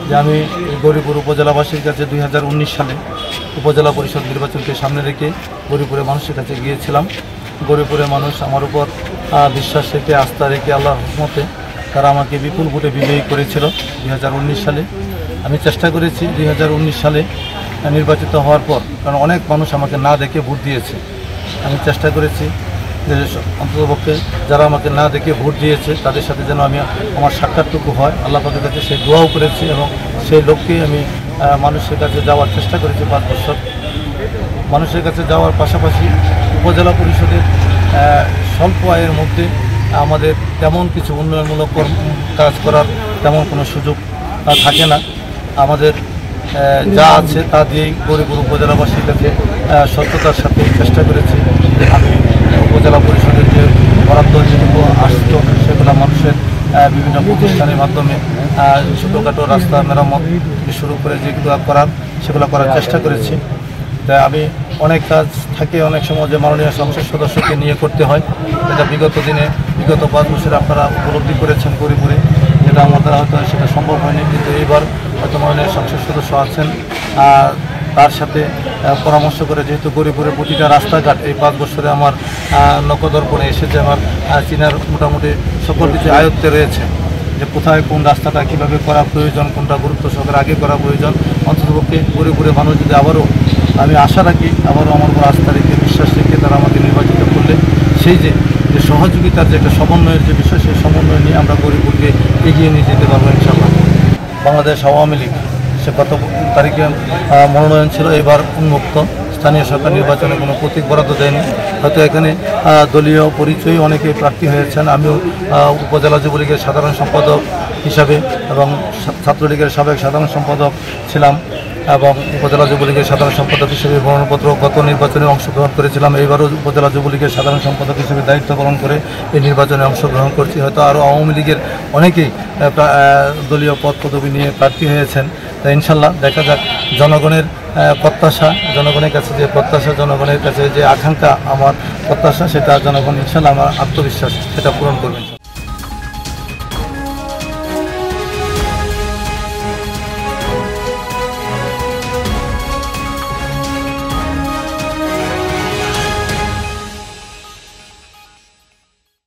যে আমি গৌরীপুর উপজেলাবাসীর কাছে 2019 সালে উপজেলা পরিষদ নির্বাচনকে সামনে রেখে গৌরীপুরের মানুষের কাছে গিয়েছিলাম। গৌরীপুরের মানুষ আমার উপর বিশ্বাস রেখে, আস্থা রেখে আল্লাহর রহমতে তারা আমাকে বিপুল ভোটে বিজয়ী করেছিল 2019 সালে। আমি চেষ্টা করেছি 2019 সালে নির্বাচিত হওয়ার পর, কারণ অনেক মানুষ আমাকে না দেখে ভোট দিয়েছে, আমি চেষ্টা করেছি যে অন্ততপক্ষে যারা আমাকে না দেখে ভোট দিয়েছে তাদের সাথে যেন আমার সাক্ষাৎটুকু হয়। আল্লাহ পাকের কাছে সেই দোয়াও করেছি এবং সেই লক্ষ্যে আমি মানুষের কাছে যাওয়ার চেষ্টা করেছি। 5 বছর মানুষের কাছে যাওয়ার পাশাপাশি উপজেলা পরিষদের স্বল্প আয়ের মধ্যে আমাদের তেমন কিছু উন্নয়নমূলক কাজ করার তেমন কোনো সুযোগ থাকে না। আমাদের যা আছে তা দিয়েই গৌরীপুর উপজেলাবাসীর কাছে সত্যতার সাথে চেষ্টা করেছি। আমি উপজেলা পরিষদের যে বরাদ্দ যেগুলো আসতো সেগুলো মানুষের বিভিন্ন প্রতিষ্ঠানের মাধ্যমে ছোটোখাটো রাস্তা মেরামত থেকে শুরু করে যেগুলো সেগুলো করার চেষ্টা করেছি। তাই আমি অনেক কাজ থাকে অনেক সময় যে মাননীয় সংসদ সদস্যকে নিয়ে করতে হয়, এটা বিগত 5 বছরে আপনারা উপলব্ধি করেছেন গৌরীপুরে, যেটা আমাদের হয়তো সেটা সম্ভব হয়নি। কিন্তু এইবার হয়তো মাননীয় সংসদ সদস্য আছেন, তার সাথে পরামর্শ করে যেহেতু গৌরীপুরের প্রতিটা রাস্তাঘাট এই 5 বছরে আমার নখদর্পণে এসেছে, আমার চিনার মোটামুটি সকল কিছু আয়ত্তে রয়েছে যে কোথায় কোন রাস্তাটা কীভাবে করা প্রয়োজন, কোনটা গুরুত্ব সহকারে আগে করা প্রয়োজন। অন্ততপক্ষে গৌরীপুরের মানুষ যদি আবারও, আমি আশা রাখি আবারও আমার উপর আস্থা রেখে বিশ্বাস রেখে তারা আমাকে নির্বাচিত করলে সেই যে সহযোগিতার যে একটা সমন্বয়ের যে বিষয়, সেই সমন্বয় নিয়ে আমরা গৌরীপুরকে এগিয়ে নিয়ে যেতে পারবো ইনশাআল্লাহ। বাংলাদেশ আওয়ামী লীগ সে গত তারিখে মনোনয়ন ছিল, এবার উন্মুক্ত। স্থানীয় সরকার নির্বাচনে কোনো প্রতীক বরাদ্দ দেয়নি, হয়তো এখানে দলীয় পরিচয়ে অনেকে প্রার্থী হয়েছেন। আমিও উপজেলা যুবলীগের সাধারণ সম্পাদক হিসাবে এবং ছাত্রলীগের সাবেক সাধারণ সম্পাদক ছিলাম এবং উপজেলা যুবলীগের সাধারণ সম্পাদক হিসেবে মনোনয়নপত্র গত নির্বাচনে অংশগ্রহণ করেছিলাম। এবারও উপজেলা যুবলীগের সাধারণ সম্পাদক হিসেবে দায়িত্ব পালন করে এই নির্বাচনে অংশগ্রহণ করছি। হয়তো আরও আওয়ামী লীগের অনেকেই দলীয় পদ পদবি নিয়ে প্রার্থী হয়েছেন। তাই ইনশাল্লাহ দেখা যাক, জনগণের প্রত্যাশা, জনগণের কাছে যে প্রত্যাশা, জনগণের কাছে যে আকাঙ্ক্ষা, আমার প্রত্যাশা, সেটা জনগণ ইনশাল্লাহ আমার আত্মবিশ্বাস সেটা পূরণ করবে।